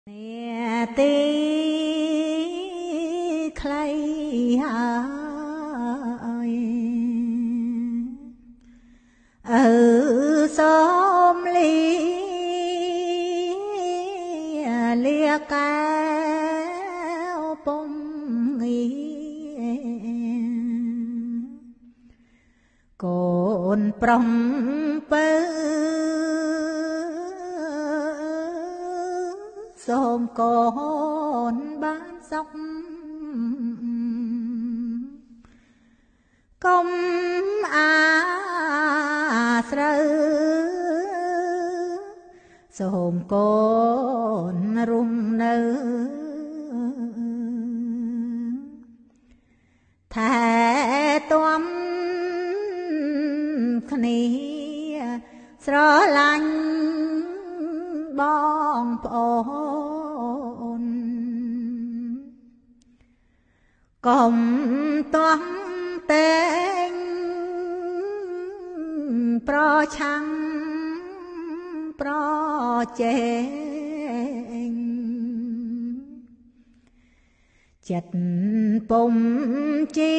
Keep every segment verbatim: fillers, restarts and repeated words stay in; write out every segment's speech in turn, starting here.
เนี่ยตีใครหายเออสมลีเลียแก้วปมงีโกนปรมเปื้อសូមកូនបានសុខកុំអាស្រូវសូមកូនរំនៅថែទាំគ្នាស្រឡាញ់បងប្អូនកុំទាស់តែងប្រឆាំងប្រជែងចិត្តពុំជា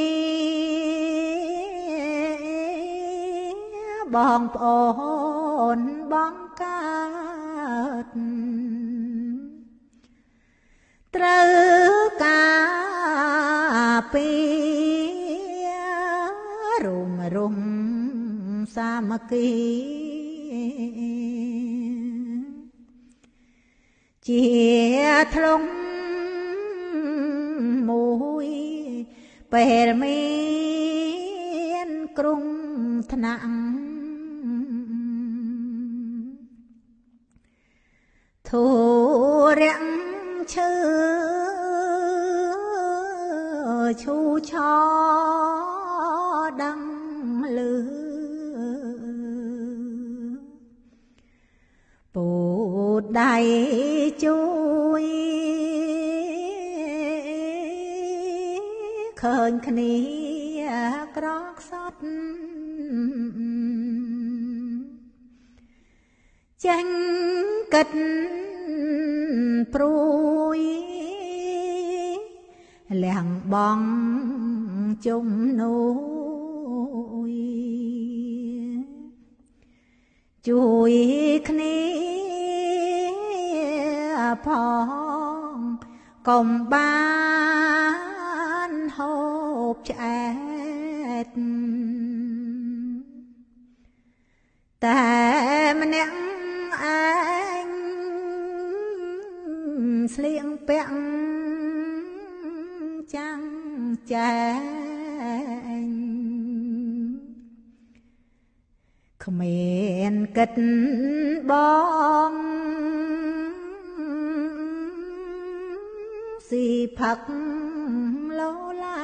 បងប្អូនបងកើតត្រូវការពីរុំរុំសាមគ្គីជាធ្លុំមួយពេលមានគ្រោះថ្នាក់ធូរៈឈើឈូឆោដឹងលឺពូដៃជួយឃើញគ្នាក្រខ្សត់ចេញកិតព្រួយលះបងជំនួយជួយគ្នាផងកុំបានហូបឆ្អែតតែម្នាក់ឯងស្លៀងពាក់ចាំងចែងគ្មានគិតបងស៊ីផឹកឡូឡា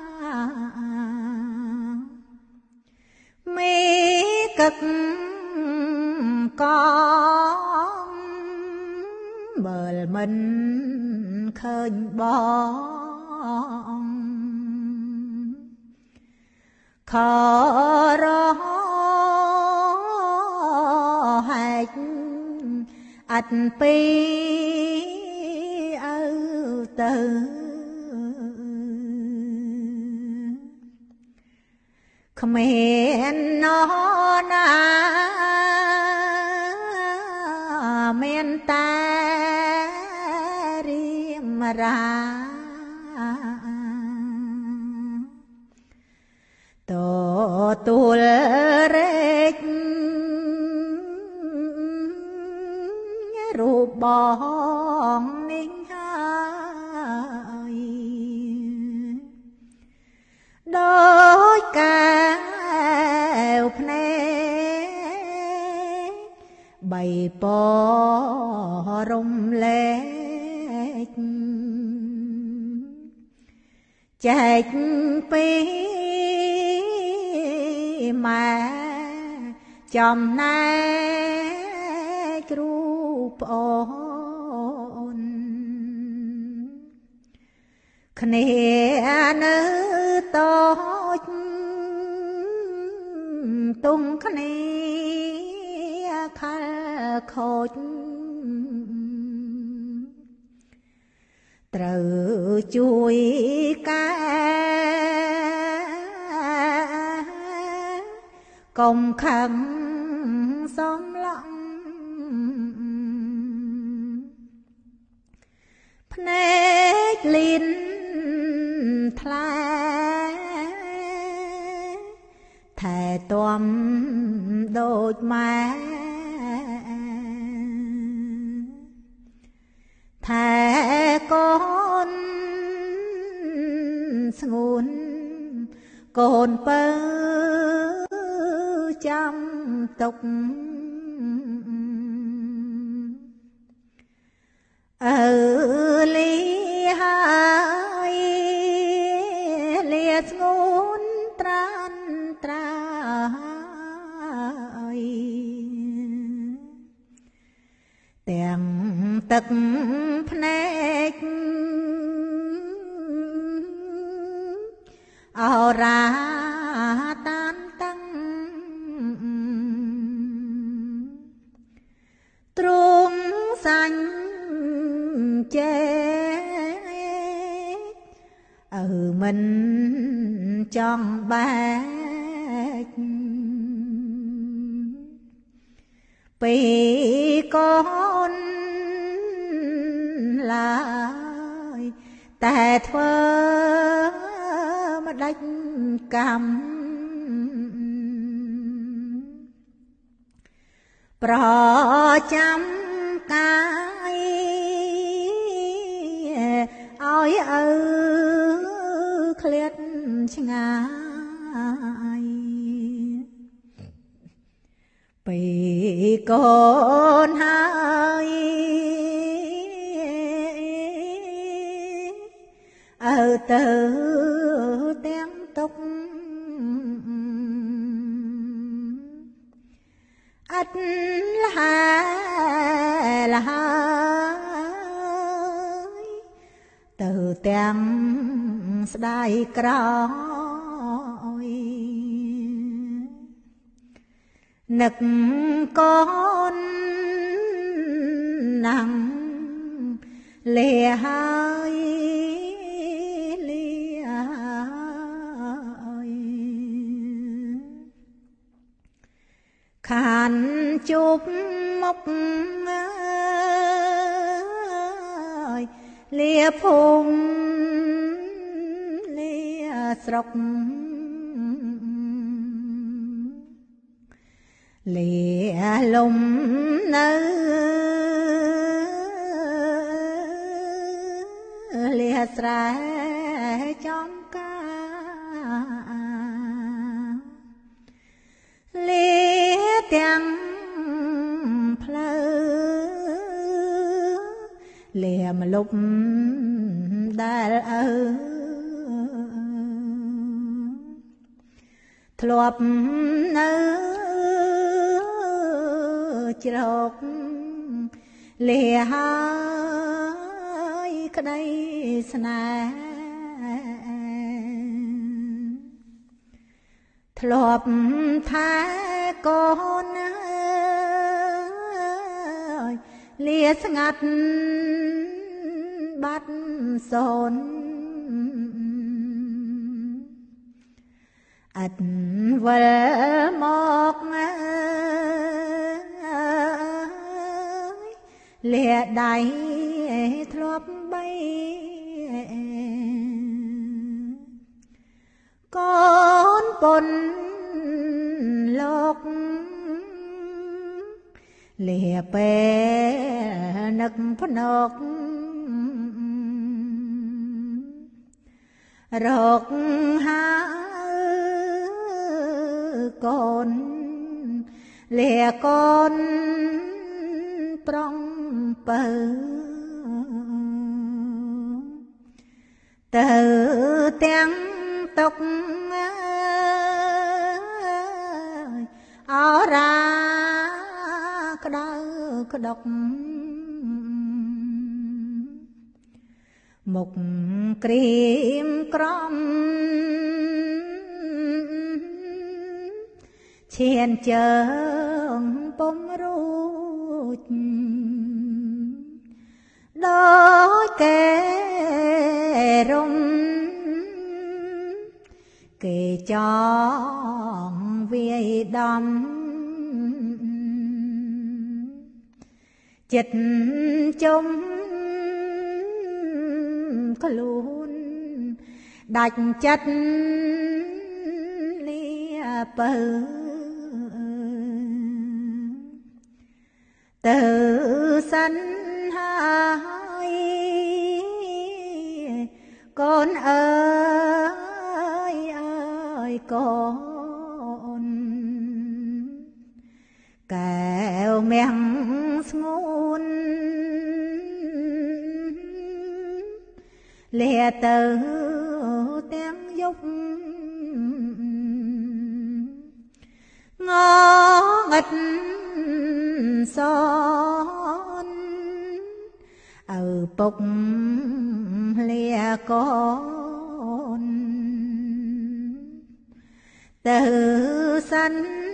មេកឹកកងបើលមិនឃើញបងខរហែកអត់ពីឪទៅគ្មាននរណាមានតែរៀមរាតទួលរែករូបបងនេះហើយដោយកែវភ្នែកបីពរំលែកចែកពីម៉ែចំណែករូបប្អូនគ្នានៅតូចទុំគ្នាខលខូចត្រូវជួយកែកុំខឹងសំឡងភ្នែកលៀនថ្លាថែទាំដូចម៉ែថែកូនស្ងួនកូនពើចាំទុកអើលីហើយលាស្ងួនត្រានត្រាយទាំងទឹកភ្នែកអរ៉ាតានតាំងទ្រង់សាញ់ចេអើមិនចង់បែកពីកូនឡើយតែធ្វើម្ដេចកម្មប្រចាំកាយឲ្យឪឃ្លាតឆ្ងាយពីកូនហើយអើទៅទាំងទុកអត់លហាលហើយទៅទាំងស្ដាយក្រោយនឹកកូនណាំងលាហើយលាហើយខានជប់មុខលាភូមិលាស្រុកលាលំនៅលាស្រែចំការលាទាំងផ្លូវលាម្លប់ដែលឪធ្លាប់នៅជ្រកលាហើយក្តីស្នេហ៍ធ្លាប់ថាកូនលាស្ងាត់បាត់សូនអត់វិលមកលាដៃធ្លាប់បីកូនពុនលោកលាពេលនឹកភ្នករកហើកូនលាកូនប្រងបើទៅទាំងទុកអរ៉ាក្តៅក្តុកមុខក្រៀមក្រំឈានជើងពុំរួចដូចគេ rung kể cho về đầm chật trong có luôn đạch chất lia bờ từ sân hai con ơi ơi con kẹo mèng ngôn lìa từ tiếng dục ngó ngật son ở bốc lìa con từ sân